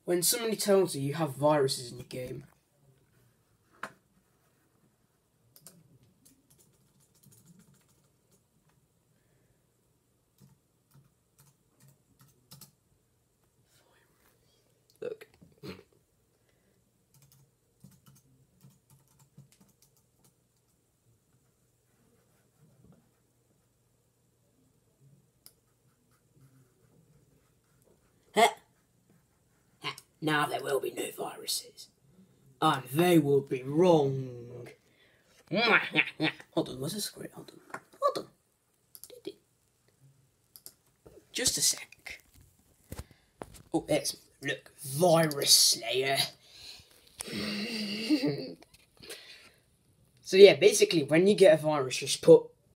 When somebody tells you have viruses in your game, look. Now there will be no viruses. And they will be wrong. Hold on, what's this script? Hold on. Just a sec. Oh, there's, look, Virus Slayer. So yeah, basically, when you get a virus, just put